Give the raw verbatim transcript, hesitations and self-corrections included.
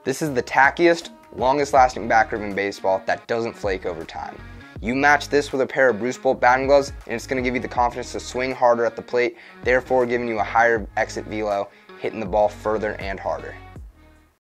This is the tackiest, longest lasting back grip in baseball that doesn't flake over time. You match this with a pair of Bruce Bolt batting gloves and it's going to give you the confidence to swing harder at the plate, therefore giving you a higher exit velo, hitting the ball further and harder.